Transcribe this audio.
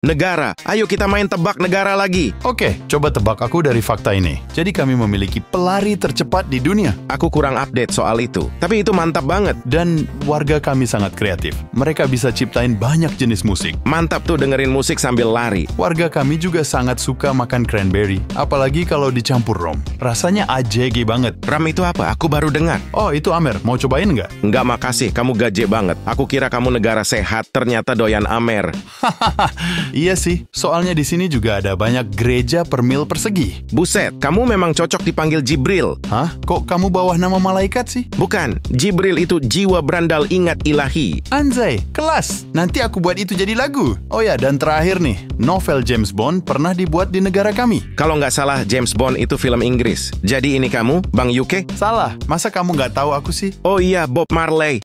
negara. Ayo kita main tebak negara lagi. Oke, coba tebak aku dari fakta ini. Jadi kami memiliki pelari tercepat di dunia. Aku kurang update soal itu, tapi itu mantap banget. Dan warga kami sangat kreatif. Mereka bisa ciptain banyak jenis musik. Mantap tuh dengerin musik sambil lari. Warga kami juga sangat suka makan cranberry, apalagi kalau dicampur rom. Rasanya AJG banget. Ram itu apa? Aku baru dengar. Oh, itu Amer. Mau cobain nggak? Nggak, makasih, kamu gaje banget. Aku kira kamu negara sehat, ternyata doyan Amer. Iya sih, soalnya di sini juga ada banyak gereja per mil persegi. Buset, kamu memang cocok dipanggil Jibril. Hah? Kok kamu bawah nama malaikat sih? Bukan, Jibril itu jiwa berandal ingat ilahi. Anjay, kelas. Nanti aku buat itu jadi lagu. Oh ya, dan terakhir nih, novel James Bond pernah dibuat di negara kami. Kalau nggak salah, James Bond itu film Inggris. Jadi ini kamu, Bang UK? Salah, masa kamu nggak tahu aku sih? Oh iya, Bob Marley.